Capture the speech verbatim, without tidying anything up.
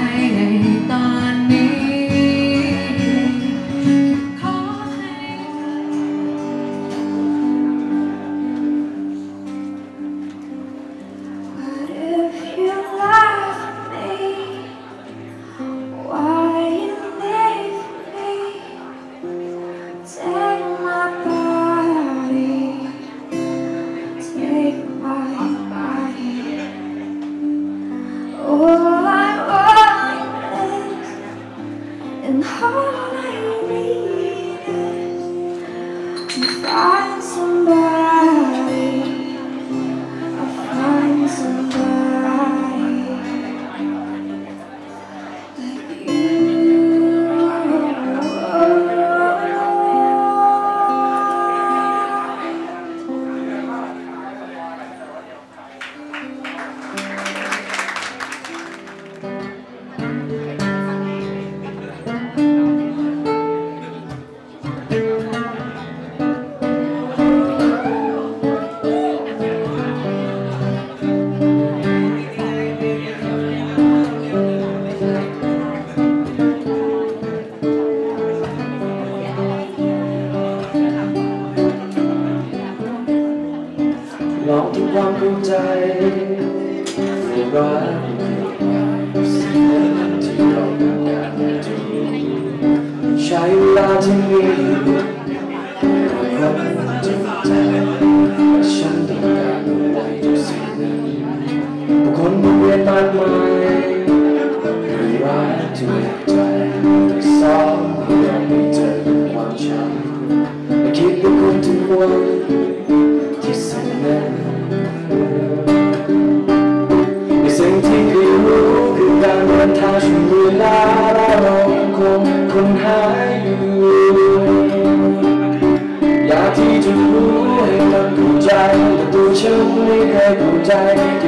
ให้ในตอนนี้ขอให้ But if you love me, why you leave me? Take my body, take my body. All I want is, and all I need is to find somebody, I find somebody like you. ลองทุกความเข้าใจในรักสิ่งที่เราต้องการจะใช้เวลาที่มีความจริงใจว่าฉันต้องการอะไรทุกสิ่งบุคคลบนเวียนมากมายด้วยรักด้วยใจสองเราไม่เจอความช้ำและคิดกับคนทุกวันที่สิ่งนั้นในสิ่งที่เคยรู้คือการเดินทางช่วงเวลาเราคงค้นหาอยู่อยากที่จะรู้ให้มันเข้าใจแต่ตัวฉันไม่เคยเข้าใจ